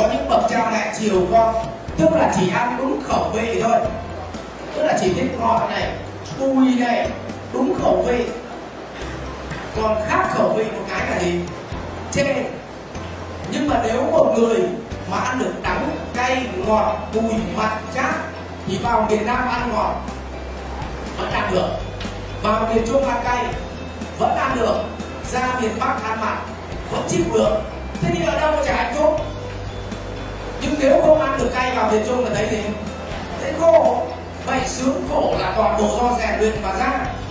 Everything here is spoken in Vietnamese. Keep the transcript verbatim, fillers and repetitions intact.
có những bậc cha mẹ chiều con, tức là chỉ ăn đúng khẩu vị thôi, tức là chỉ thích ngọt này, bùi này, đúng khẩu vị. Còn khác khẩu vị một cái là gì? Chê. Nhưng mà nếu một người mà ăn được đắng, cay, ngọt, bùi, mặn, chát thì vào miền Nam ăn ngọt vẫn ăn được, vào miền Trung ăn cay vẫn ăn được, ra miền Bắc ăn mặn vẫn chịu được. Thế thì ở đâu có chả hạnh phúc. Nhưng nếu không ăn được cay vào miền Trung là thấy gì? Thấy khổ. Vậy sướng khổ là toàn bộ do rèn luyện mà ra.